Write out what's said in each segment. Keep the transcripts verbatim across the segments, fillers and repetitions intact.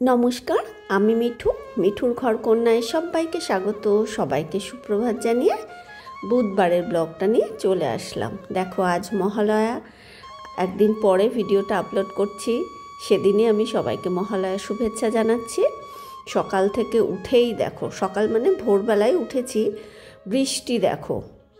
নমস্কার, আমি মিঠু। মিঠুর ঘর কন্যায় সবাইকে স্বাগত, সবাইকে সুপ্রভাত জানিয়ে বুধবারের ব্লগটা নিয়ে চলে আসলাম। দেখো, আজ মহালয়া, একদিন পরে ভিডিওটা আপলোড করছি। সেদিনই আমি সবাইকে মহালয়া শুভেচ্ছা জানাচ্ছি। সকাল থেকে উঠেই দেখো, সকাল মানে ভোরবেলায় উঠেছি, বৃষ্টি দেখো।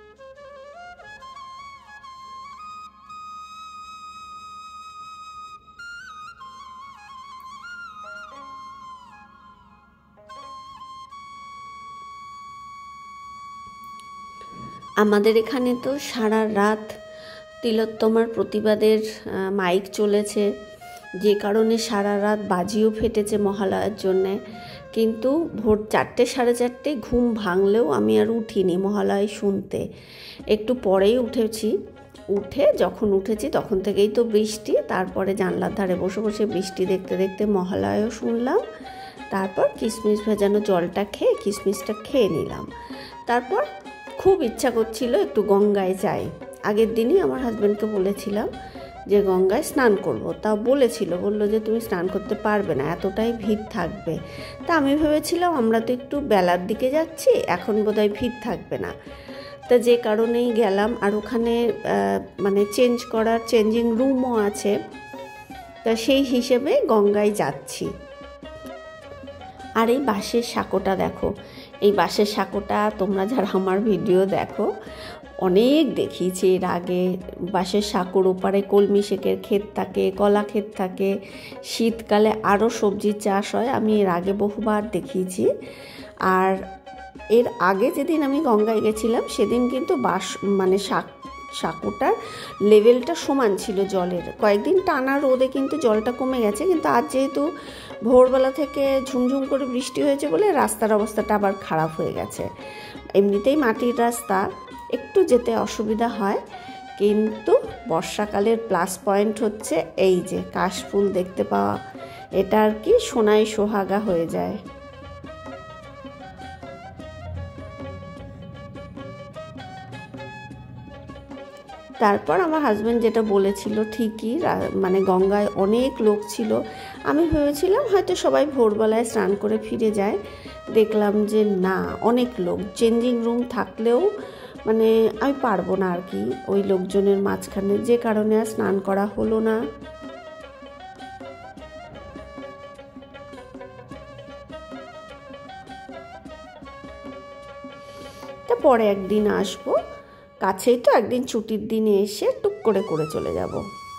আমাদের এখানে তো সারা রাত তিলোত্তমার প্রতিবাদের মাইক চলেছে, যে কারণে সারা রাত বাজিও ফেটেছে মহালয়ার জন্যে। কিন্তু ভোর চারটে সাড়ে চারটে ঘুম ভাঙলেও আমি আর উঠিনি মহালয় শুনতে। একটু পরেই উঠেছি। উঠে যখন উঠেছি তখন থেকেই তো বৃষ্টি। তারপরে জানলার ধারে বসে বসে বৃষ্টি দেখতে দেখতে মহালয়াও শুনলাম। তারপর কিশমিশ ভেজানো জলটা খেয়ে কিশমিশটা খেয়ে নিলাম। তারপর খুব ইচ্ছা করছিল একটু গঙ্গায় যাই। আগের দিনই আমার হাজব্যান্ডকে বলেছিলাম যে গঙ্গায় স্নান করব। তাও বলেছিল, বলল যে তুমি স্নান করতে পারবে না, এতটাই ভিড় থাকবে। তা আমি ভেবেছিলাম আমরা তো একটু বেলার দিকে যাচ্ছি, এখন বোধহয় ভিড় থাকবে না। তা যে কারণেই গেলাম। আর ওখানে মানে চেঞ্জ করার চেঞ্জিং রুমও আছে। তা সেই হিসেবে গঙ্গায় যাচ্ছি। আর এই বাঁশের সাঁকোটা দেখো, এই বাঁশের সাঁকোটা তোমরা যারা আমার ভিডিও দেখো অনেক দেখিয়েছি এর আগে। বাঁশের সাঁকোর ওপারে কলমি শাকের ক্ষেত থাকে, কলা ক্ষেত থাকে, শীতকালে আরও সবজির চাষ হয়। আমি এর আগে বহুবার দেখিয়েছি। আর এর আগে যেদিন আমি গঙ্গায় গেছিলাম সেদিন কিন্তু বাঁশ মানে শাক সাঁকোটার লেভেলটা সমান ছিল জলের। কয়েকদিন টানা রোদে কিন্তু জলটা কমে গেছে, কিন্তু আজ যেহেতু ভোরবেলা থেকে ঝুমঝুম করে বৃষ্টি হয়েছে বলে রাস্তার অবস্থাটা আবার খারাপ হয়ে গেছে। এমনিতেই মাটির রাস্তা, একটু যেতে অসুবিধা হয়। কিন্তু বর্ষাকালের প্লাস পয়েন্ট হচ্ছে এই যে কাশফুল দেখতে পাওয়া, এটা আর কি সোনায় সোহাগা হয়ে যায়। তারপর আমার হাজব্যান্ড যেটা বলেছিল ঠিকই, মানে গঙ্গায় অনেক লোক ছিল। আমি ভেবেছিলাম হয়তো সবাই ভোরবেলায় স্নান করে ফিরে যায়। দেখলাম যে না, অনেক লোক। চেঞ্জিং রুম থাকলেও মানে আমি পারবো না আর কি ওই লোকজনের মাঝখানে, যে কারণে আর স্নান করা হলো না। তা পরে একদিন আসবো, কাছেই তো, একদিন ছুটির দিনে এসে টুক করে করে চলে যাব।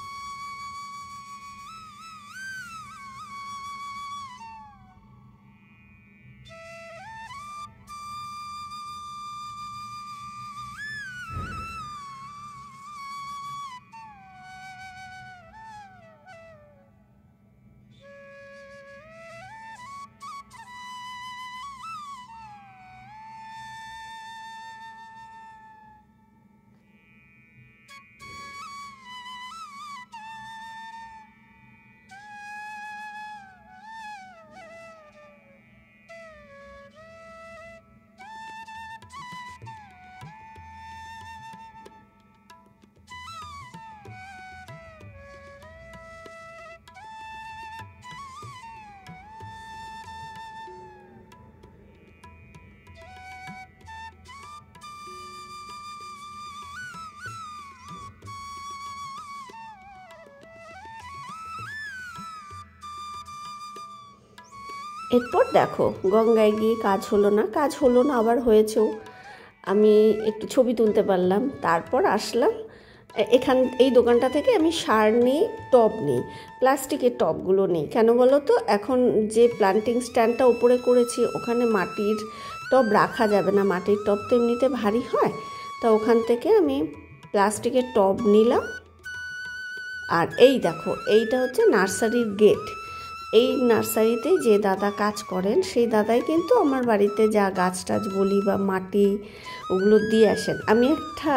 এরপর দেখো গঙ্গায় গিয়ে কাজ হলো না, কাজ হলো না আবার হয়েছেও। আমি একটু ছবি তুলতে পারলাম। তারপর আসলাম এখান, এই দোকানটা থেকে আমি সার নিই, টব নিই, প্লাস্টিকের টবগুলো নিই। কেন বলো তো, এখন যে প্লান্টিং স্ট্যান্ডটা উপরে করেছি ওখানে মাটির টব রাখা যাবে না, মাটির টব তো এমনিতে ভারী হয়। তা ওখান থেকে আমি প্লাস্টিকের টব নিলাম। আর এই দেখো, এইটা হচ্ছে নার্সারির গেট। এই নার্সারিতে যে দাদা কাজ করেন সেই দাদাই কিন্তু আমার বাড়িতে যা গাছ টাছ বলি বা মাটি ওগুলো দিয়ে আসেন। আমি একটা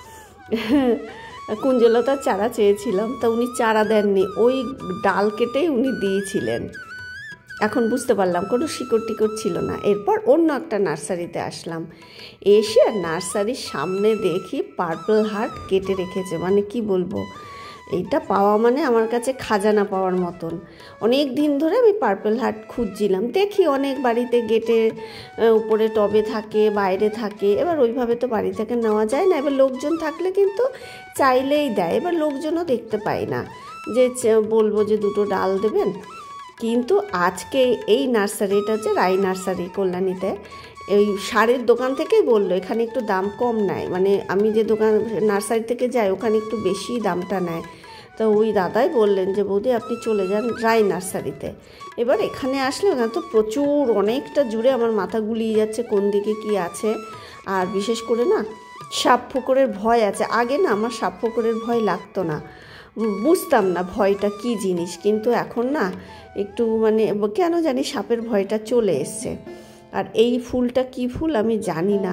কুঞ্জলতার চারা চেয়েছিলাম, তা উনি চারা দেননি, ওই ডাল কেটেই উনি দিয়েছিলেন। এখন বুঝতে পারলাম কোনো শিকড় টিকড় ছিল না। এরপর অন্য একটা নার্সারিতে আসলাম। এসে নার্সারির সামনে দেখি পার্পল হার্ট কেটে রেখেছে। মানে কি বলবো, এইটা পাওয়া মানে আমার কাছে খাজানা পাওয়ার মতন। অনেক দিন ধরে আমি পার্পল হার্ট খুঁজছিলাম, দেখি অনেক বাড়িতে গেটে উপরে টবে থাকে, বাইরে থাকে, এবার ওইভাবে তো বাড়ি থেকে নেওয়া যায় না। এবার লোকজন থাকলে কিন্তু চাইলেই দেয়, এবার লোকজনও দেখতে পাই না যে বলবো যে দুটো ডাল দেবেন। কিন্তু আজকে এই নার্সারি, এটা হচ্ছে রাই নার্সারি কল্যাণীতে, এই সারের দোকান থেকেই বললো এখানে একটু দাম কম নেয়, মানে আমি যে দোকান নার্সারি থেকে যাই ওখানে একটু বেশি দামটা নেয়। তো ওই দাদাই বললেন যে বৌদি আপনি চলে যান রাই নার্সারিতে। এবার এখানে আসলে ওখানে তো প্রচুর অনেকটা জুড়ে আমার মাথা গুলিয়ে যাচ্ছে কোন দিকে কি আছে। আর বিশেষ করে না সাপ ফোকরের ভয় আছে। আগে না আমার সাপ ফোকরের ভয় লাগতো না, বুঝতাম না ভয়টা কি জিনিস, কিন্তু এখন না একটু মানে কেন জানি সাপের ভয়টা চলে এসছে। আর এই ফুলটা কি ফুল আমি জানি না,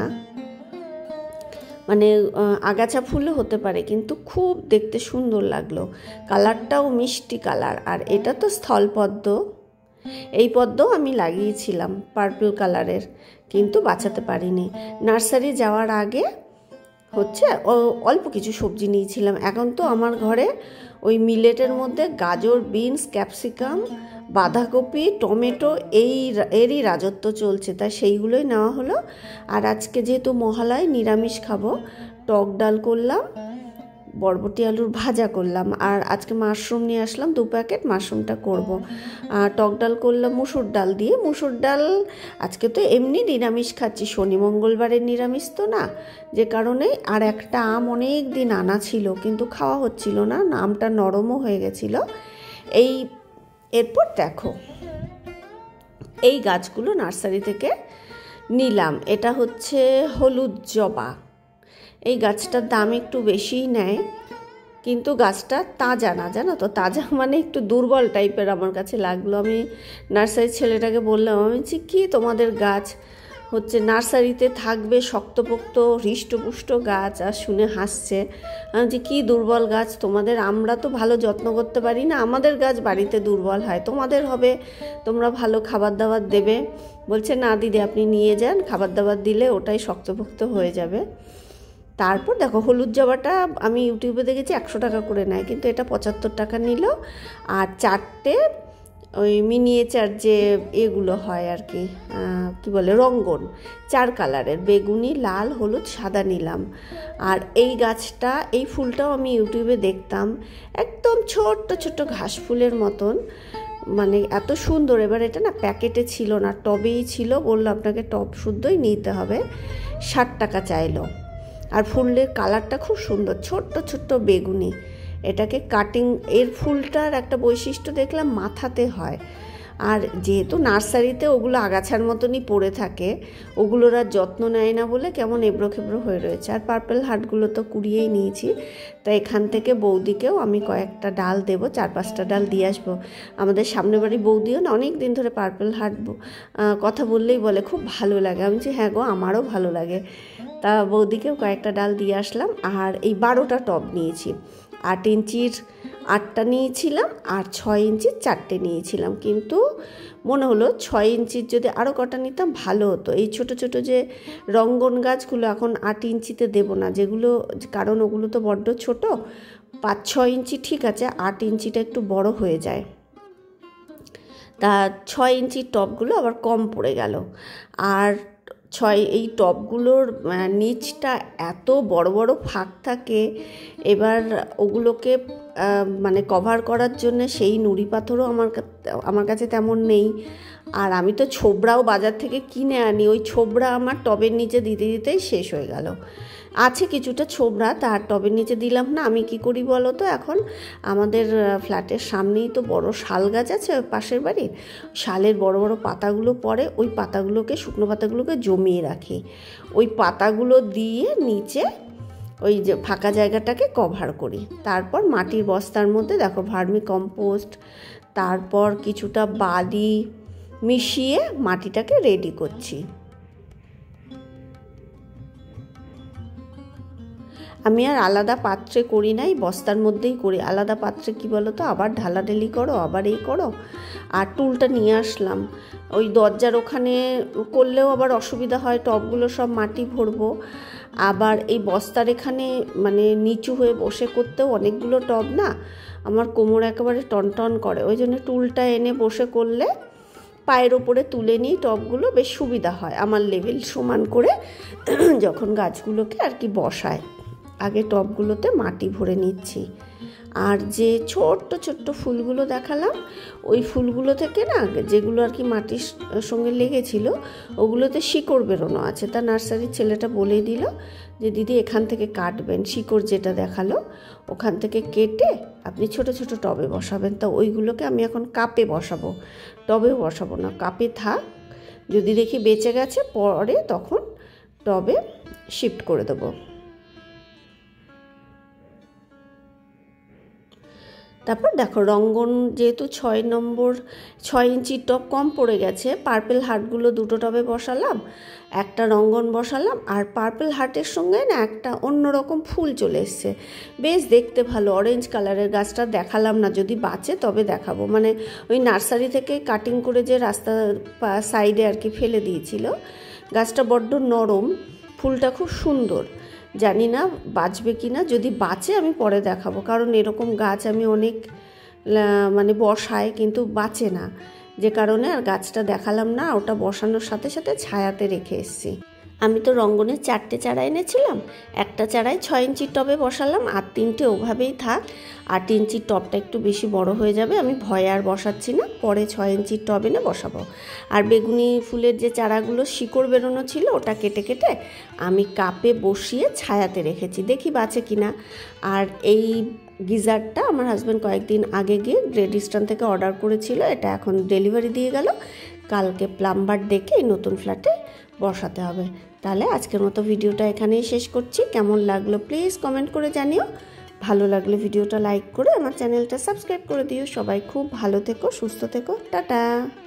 মানে আগাছা ফুলও হতে পারে, কিন্তু খুব দেখতে সুন্দর লাগলো, কালারটাও মিষ্টি কালার। আর এটা তো স্থলপদ্ম, এই পদ্মও আমি লাগিয়েছিলাম পার্পল কালারের, কিন্তু বাঁচাতে পারিনি। নার্সারি যাওয়ার আগে হচ্ছে অল্প কিছু সবজি নিয়েছিলাম। এখন তো আমার ঘরে ওই মিলেটের মধ্যে গাজর, বিনস, ক্যাপসিকাম, বাঁধাকপি, টমেটো এই এরই রাজত্ব চলছে, তাই সেইগুলোই নেওয়া হলো। আর আজকে যেহেতু মহালয় নিরামিষ খাবো, টক ডাল করলাম, বরবটি আলুর ভাজা করলাম, আর আজকে মাশরুম নিয়ে আসলাম দু প্যাকেট, মাশরুমটা করব। আর টক ডাল করলাম মুসুর ডাল দিয়ে। মুসুর ডাল আজকে তো এমনি নিরামিষ খাচ্ছি, শনি মঙ্গলবারের নিরামিষ তো না, যে কারণে। আর একটা আম অনেক দিন আনা ছিল কিন্তু খাওয়া হচ্ছিল না, আমটা নরমও হয়ে গেছিল। এই এরপর দেখো এই গাছগুলো নার্সারি থেকে নিলাম। এটা হচ্ছে হলুদ জবা। এই গাছটার দাম একটু বেশিই নেয়, কিন্তু গাছটা তাজা না, জানো তো, তাজা মানে একটু দুর্বল টাইপের আমার কাছে লাগলো। আমি নার্সারির ছেলেটাকে বললাম, আমি বলছি কি তোমাদের গাছ হচ্ছে নার্সারিতে থাকবে শক্তপোক্ত হৃষ্টপুষ্ট গাছ, আর শুনে হাসছে। আমি বলছি কী দুর্বল গাছ তোমাদের, আমরা তো ভালো যত্ন করতে পারি না, আমাদের গাছ বাড়িতে দুর্বল হয়, তোমাদের হবে, তোমরা ভালো খাবার দাবার দেবে। বলছে না দিদি আপনি নিয়ে যান, খাবার দাবার দিলে ওটাই শক্তপোক্ত হয়ে যাবে। তারপর দেখো হলুদ জবাটা আমি ইউটিউবে দেখেছি একশো টাকা করে নেয়, কিন্তু এটা পঁচাত্তর টাকা নিল। আর চারটে ওই মিনিয়েচার যে এগুলো হয় আর কি, কি বলে রঙ্গন, চার কালারের, বেগুনি, লাল, হলুদ, সাদা নিলাম। আর এই গাছটা, এই ফুলটাও আমি ইউটিউবে দেখতাম, একদম ছোট্ট ছোট্ট ঘাস ফুলের মতন, মানে এত সুন্দর। এবার এটা না প্যাকেটে ছিল না, টবেই ছিল, বললো আপনাকে টব শুদ্ধই নিতে হবে, ষাট টাকা চাইলো। আর ফুলের কালারটা খুব সুন্দর, ছোট্ট ছোট্ট বেগুনি। এটাকে কাটিং, এর ফুলটার একটা বৈশিষ্ট্য দেখলাম মাথাতে হয়। আর যেহেতু নার্সারিতে ওগুলো আগাছার মতনই পড়ে থাকে, ওগুলোর আর যত্ন নেয় না বলে কেমন এবড়ো খেবড়ো হয়ে রয়েছে। আর পার্পল হার্টগুলো তো কুড়িয়েই নিয়েছি, তাই এখান থেকে বৌদিকেও আমি কয়েকটা ডাল দেবো, চার পাঁচটা ডাল দিয়ে আসবো। আমাদের সামনে বাড়ি বৌদিও না অনেক দিন ধরে পার্পল হার্ট কথা বললেই বলে খুব ভালো লাগে। আমি বলছি হ্যাঁ গো আমারও ভালো লাগে। তা বৌদিকেও কয়েকটা ডাল দিয়ে আসলাম। আর এই বারোটা টব নিয়েছি, আট ইঞ্চির আটটা নিয়েছিলাম, আর ছয় ইঞ্চির চারটে নিয়েছিলাম, কিন্তু মনে হলো ছয় ইঞ্চির যদি আরও কটা নিতাম ভালো হতো। এই ছোট ছোট যে রঙ্গন গাছগুলো এখন আট ইঞ্চিতে দেবো না, যেগুলো, কারণ ওগুলো তো বড্ড ছোট, পাঁচ ছয় ইঞ্চি ঠিক আছে, আট ইঞ্চিটা একটু বড় হয়ে যায়। তা ছয় ইঞ্চির টবগুলো আবার কম পড়ে গেল। আর ছয় এই টবগুলোর নিচটা এত বড় বড় ফাঁক থাকে, এবার ওগুলোকে মানে কভার করার জন্য সেই নুড়ি পাথরও আমার আমার কাছে তেমন নেই। আর আমি তো ছোবড়াও বাজার থেকে কিনে আনি, ওই ছোবড়া আমার টবের নিচে দিতে দিতেই শেষ হয়ে গেল। আছে কিছুটা ছোবড়া, তার টবের নিচে দিলাম না। আমি কি করি বলো তো, এখন আমাদের ফ্ল্যাটের সামনেই তো বড় শাল গাছ আছে পাশের বাড়ির, শালের বড় বড় পাতাগুলো পড়ে, ওই পাতাগুলোকে, শুকনো পাতাগুলোকে জমিয়ে রাখি, ওই পাতাগুলো দিয়ে নিচে ওই যে ফাঁকা জায়গাটাকে কভার করি। তারপর মাটির বস্তার মধ্যে দেখো ভার্মি কম্পোস্ট, তারপর কিছুটা বালি মিশিয়ে মাটিটাকে রেডি করছি। আমি আর আলাদা পাত্রে করি নাই, বস্তার মধ্যেই করি। আলাদা পাত্রে কি বলো তো, আবার ঢালাঢালি করো, আবার এই করো। আর টুলটা নিয়ে আসলাম, ওই দরজার ওখানে করলেও আবার অসুবিধা হয়, টবগুলো সব মাটি ভরবো। আবার এই বস্তার এখানে মানে নিচু হয়ে বসে করতেও অনেকগুলো টব না, আমার কোমর একেবারে টনটন করে, ওই জন্য টুলটা এনে বসে করলে পায়ের ওপরে তুলে নিই টবগুলো, বেশ সুবিধা হয় আমার লেভেল সমান করে যখন গাছগুলোকে আর কি বসায়। আগে টবগুলোতে মাটি ভরে নিচ্ছি। আর যে ছোট্ট ছোট্ট ফুলগুলো দেখালাম, ওই ফুলগুলো থেকে না যেগুলো আর কি মাটির সঙ্গে লেগেছিল ওগুলোতে শিকড় বেরোনো আছে। তা নার্সারির ছেলেটা বলেই দিল যে দিদি এখান থেকে কাটবেন, শিকড় যেটা দেখালো ওখান থেকে কেটে আপনি ছোট ছোট টবে বসাবেন। তা ওইগুলোকে আমি এখন কাপে বসাবো, টবেও বসাবো না, কাপে থাক, যদি দেখি বেঁচে গেছে পরে তখন টবে শিফট করে দেবো। তারপর দেখো রঙ্গন যেহেতু ছয় নম্বর ছয় ইঞ্চির টব কম পড়ে গেছে, পার্পেল হার্টগুলো দুটো টবে বসালাম, একটা রঙ্গন বসালাম, আর পার্পেল হার্টের সঙ্গে না একটা অন্যরকম ফুল চলে এসছে, বেশ দেখতে ভালো অরেঞ্জ কালারের। গাছটা দেখালাম না, যদি বাঁচে তবে দেখাবো। মানে ওই নার্সারি থেকে কাটিং করে যে রাস্তা সাইডে আর কি ফেলে দিয়েছিল। গাছটা বড্ড নরম, ফুলটা খুব সুন্দর, জানি না বাঁচবে কি না, যদি বাঁচে আমি পরে দেখাবো, কারণ এরকম গাছ আমি অনেক মানে বসাই কিন্তু বাঁচে না, যে কারণে আর গাছটা দেখালাম না। ওটা বসানোর সাথে সাথে ছায়াতে রেখে এসেছি। আমি তো রঙ্গনের চারটে চারা এনেছিলাম, একটা চারায় ছয় ইঞ্চির টবে বসালাম, আর তিনটে ওভাবেই থাক। আট ইঞ্চির টবটা একটু বেশি বড় হয়ে যাবে, আমি ভয়ে আর বসাচ্ছি না, পরে ছয় ইঞ্চির টব এনে বসাবো। আর বেগুনি ফুলের যে চারাগুলো শিকড় বেরোনো ছিল ওটা কেটে কেটে আমি কাপে বসিয়ে ছায়াতে রেখেছি, দেখি বাঁচে কিনা। আর এই গিজারটা আমার হাজব্যান্ড কয়েকদিন আগে গিয়ে গ্রেট ইস্টার্ন থেকে অর্ডার করেছিল, এটা এখন ডেলিভারি দিয়ে গেল, কালকে প্লাম্বার ডেকে এই নতুন ফ্ল্যাটে বসাতে হবে। তাহলে আজকের মতো ভিডিওটা এখানেই শেষ করছি। কেমন লাগলো প্লিজ কমেন্ট করে জানিও, ভালো লাগলে ভিডিওটা লাইক করে আমার চ্যানেলটা সাবস্ক্রাইব করে দিও। সবাই খুব ভালো থেকো, সুস্থ থেকো, টাটা।